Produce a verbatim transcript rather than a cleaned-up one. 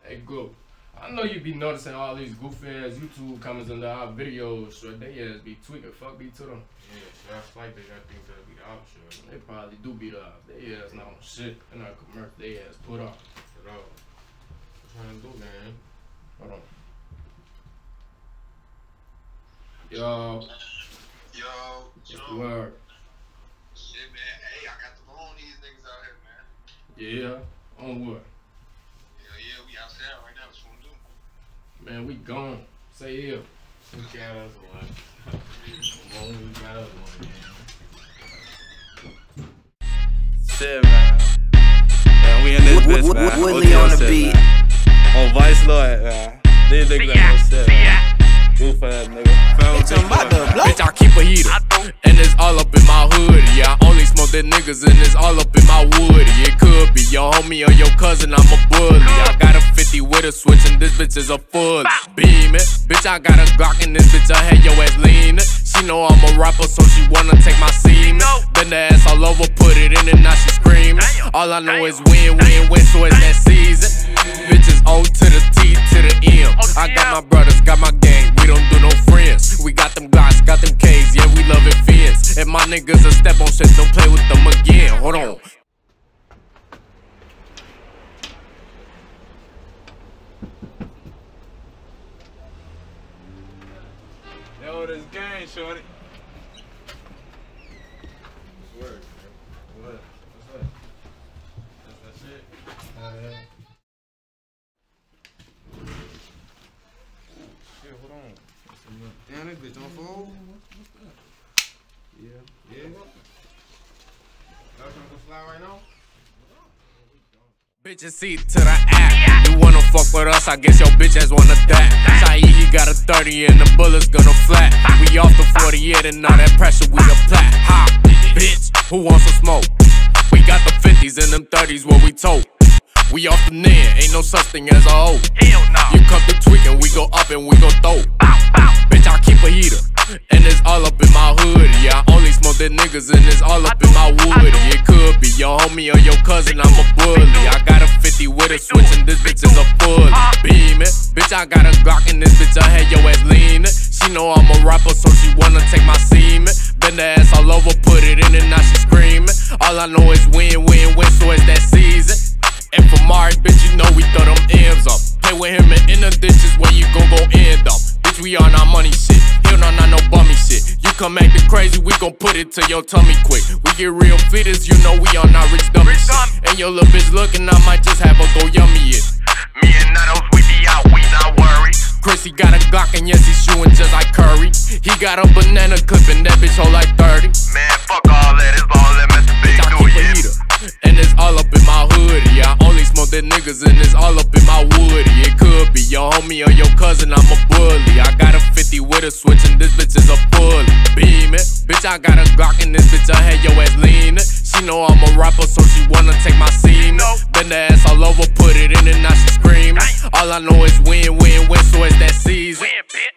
Hey, go. I know you be noticing all these goofy ass YouTube comments under our videos, so they ass be tweaking. Fuck be to them. Yeah, so that's like they got things that be the option. They probably do beat up. They ass not on shit. They're not commercial. They ass put up. Put up. What trying to do, man? Hold on. Yo. Yo. What's the word? Shit, man. Hey, I got the phone these niggas out here, man. Yeah. On what? Yeah, yeah, we outside right now. What's gonna do? Man, we gone. Say yeah. We got us one. Come on, we got us one, man. Shit, man. Man, we in this bitch, man. Willie on the beat. On Vice Lord, man. These niggas ain't no shit, man. Goof ass nigga. Bitch, I'm about to blow. Bitch, I keep a heater, and it's all up in my hood. Yeah, I only smoke that niggas, and it's all up in my wood. It could be your homie or your cousin, I'm a bully. I got a fifty with a switch, and this bitch is a full beaming. Bitch, I got a Glock, and this bitch, I had your ass leaning. She know I'm a rapper, so she wanna take my semen. Bend the ass all over, put it in, and now she screaming. All I know is win, win, win, so it's that season. Bitches O to the T to the M. I got my brothers, got my gang, we don't do no friends. We got them Glocks, got them K's, yeah, we love it fins. If my niggas a step on shit, don't play with them again. Hold on. Yo, this gang, shorty. What's word, man? What? What's up? That's that shit? Uh, yeah. Shit, hold on. Damn, this bitch on fold? Yeah. Yeah? Y'all trying to go fly right now? Bitches see to the act. You wanna fuck with us, I guess your bitch ass wanna die. Shai, he got a thirty and the bullets gonna flat. We off the forty-eight and all that pressure we the plat. Ha, bitch, who wants some smoke? We got the fifties and them thirties where we tote. We off the N, ain't no such thing as a hoe. Hell no. You come to tweaking, we go up and we go throw. Bitch, I keep a heater, and it's all up in my hood. Yeah, I only smoke that niggas, and it's all up in my wood. It could be your homie or your cousin, I'm a bully. I got a fifty with a switch, and this bitch is a fully beaming. Bitch, I got a Glock, and this bitch, I had your ass leaning. She know I'm a rapper, so she wanna take my semen. Bend the ass all over, put it in, and now she screaming. All I know is win, win, win, so it's that season. And for Mari, bitch, you know we throw them M's up. Play with him and in the ditches where you gon' go end up. Bitch, we on our money shit. Hell no, not no bummy shit. You come acting crazy, we gon' put it to your tummy quick. We get real fleeters, you know we on our rich dummy shit. And your little bitch looking, I might just have her go yummy it. Me and Nanos, we be out, we not worried. Chrissy got a Glock and yes, he's shooting just like Curry. He got a banana clip and that bitch hold like thirty. Man, fuck all that, it's all that Mister Big Bitch, I do, keep a yeah. heater, and it's all up in my hood. Yeah, I only smoke that niggas, and it's all up in my wood. It could be your homie or your cousin, I'm a bully. I got a fifty with a switch, and this bitch is a fully beaming. Bitch, I got a Glock, and this bitch, I had your ass leaning. She know I'm a rapper, so she wanna take my semen. Bend the ass all over, put it in, and now she screaming. All I know is win, win, win, so it's that season. Win, bitch.